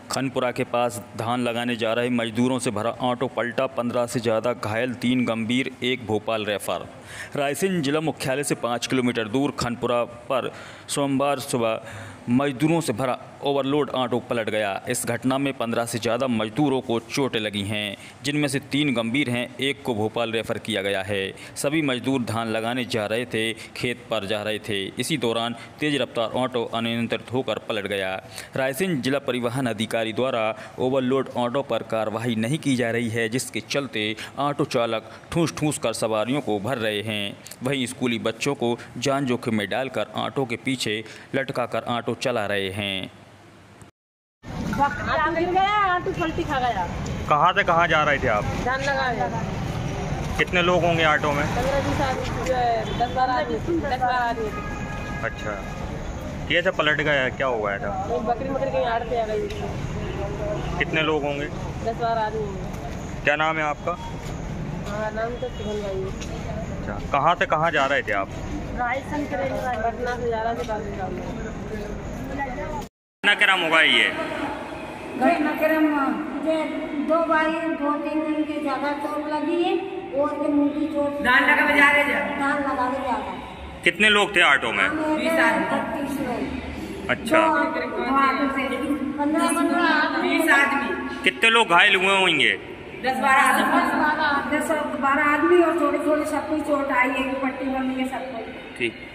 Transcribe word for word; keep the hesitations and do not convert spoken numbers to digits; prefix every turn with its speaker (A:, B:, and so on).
A: खनपुरा के पास धान लगाने जा रहे मजदूरों से भरा ऑटो पलटा, पंद्रह से ज़्यादा घायल, तीन गंभीर, एक भोपाल रेफर। रायसेन जिला मुख्यालय से पाँच किलोमीटर दूर खनपुरा पर सोमवार सुबह मजदूरों से भरा ओवरलोड ऑटो पलट गया। इस घटना में पंद्रह से ज़्यादा मजदूरों को चोटें लगी हैं, जिनमें से तीन गंभीर हैं, एक को भोपाल रेफर किया गया है। सभी मजदूर धान लगाने जा रहे थे, खेत पर जा रहे थे। इसी दौरान तेज रफ्तार ऑटो अनियंत्रित होकर पलट गया। रायसेन जिला परिवहन अधिकारी द्वारा ओवरलोड ऑटो पर कार्रवाई नहीं की जा रही है, जिसके चलते ऑटो चालक ठूस ठूस कर सवारियों को भर रहे हैं। वहीं स्कूली बच्चों को जान जोखिम में डालकर ऑटो के पीछे लटका कर ऑटो चला रहे हैं।
B: गिर गया, ऑटो पलटी खा गया।
C: कहाँ से कहाँ जा रहे थे आप?
B: धान लगा।
C: कितने लोग होंगे ऑटो में?
B: पंद्रह बीस आदमी, दस बारह आदमी, दस बारह आदमी।
C: अच्छा, कैसे पलट गया, क्या हो गया था?
B: बकरी मकरी कहीं आड़ पे आ गई।
C: कितने लोग होंगे?
B: दस बारह आदमी होंगे।
C: क्या नाम है आपका?
B: हाँ, नाम तो सुभन भाई है।
C: अच्छा, कहाँ से कहाँ जा रहे थे आप?
B: रायसेन के रहने वाले, पटना से जा रहा था गांधी।
C: कितना क्रम होगा ये?
D: घटनाक्रम मुझे दो भाई दो तीन दिन की ज्यादा चोट लगी है और के मुंह की चोट।
B: धान लगा जा रहे थे।
D: धान लगा के जा रहा।
C: कितने लोग थे ऑटो में?
D: बीस आदमी। लोग।
C: अच्छा,
D: पंद्रह पंद्रह
B: बीस आदमी।
C: कितने लोग घायल हुए होंगे?
B: दस बारह आदमी।
D: दस बारह दस बारह आदमी और थोड़ी थोड़ी सबको चोट आई है, पट्टी बनी है सबको।
C: ठीक।